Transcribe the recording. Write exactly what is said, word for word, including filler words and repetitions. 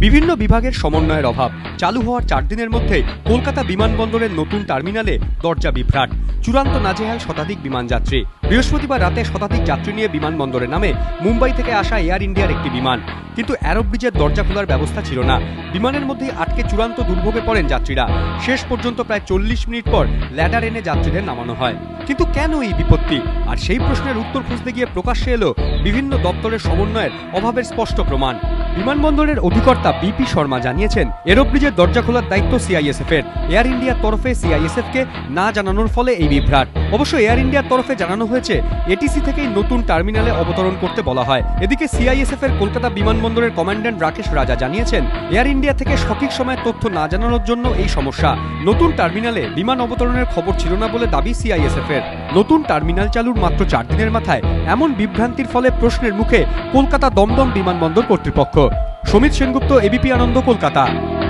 বিভিন্ন বিভাগের সমন্বয়ের অভাব। চালু হওয়ার চার দিনের মধ্যে কলকাতা বিমানবন্দরের নতুন টার্মিনালে দরজা বিভ্রাট, চূড়ান্ত নাজেহাল শতাধিক বিমানযাত্রী। বৃহস্পতিবার রাতে শতাধিক যাত্রী নিয়ে বিমানবন্দরে নামে মুম্বাই থেকে আসা এয়ার ইন্ডিয়ার একটি বিমান, কিন্তু অ্যারো ব্রিজের দরজা খোলার ব্যবস্থা ছিল না। বিমানের মধ্যে আটকে চূড়ান্ত দুর্ভোগে পড়েন যাত্রীরা। শেষ পর্যন্ত প্রায় চল্লিশ মিনিট পর ল্যাডার এনে যাত্রীদের নামানো হয়। কিন্তু কেন এই বিপত্তি? আর সেই প্রশ্নের উত্তর খুঁজতে গিয়ে প্রকাশ্যে এলো বিভিন্ন দপ্তরের সমন্বয়ের অভাবের স্পষ্ট প্রমাণ। বিমানবন্দরের অধিকর্তা বিপি শর্মা জানিয়েছেন, এরো ব্রিজের দরজা খোলার দায়িত্ব সিআইএসএফ এর। এয়ার ইন্ডিয়ার তরফে সিআইএসএফ কে না জানানোর ফলে এই বিভ্রাট। অবশ্য এয়ার ইন্ডিয়ার তরফে জানানো হয়েছে এটিসি থেকেই নতুন টার্মিনালে অবতরণ করতে বলা হয়। এদিকে সিআইএসএফ এর কলকাতা বিমানবন্দরের কমান্ড্যান্ট রাকেশ রাজা জানিয়েছেন, এয়ার ইন্ডিয়া থেকে সঠিক সময়ে তথ্য না জানানোর জন্য এই সমস্যা। নতুন টার্মিনালে বিমান অবতরণের খবর ছিল না বলে দাবি সিআইএসএফ এর। নতুন টার্মিনাল চালুর মাত্র চার দিনের মাথায় এমন বিভ্রান্তির ফলে প্রশ্নের মুখে কলকাতা দমদম বিমানবন্দর কর্তৃপক্ষ। সমিত সেনগুপ্ত, এবিপি আনন্দ, কলকাতা।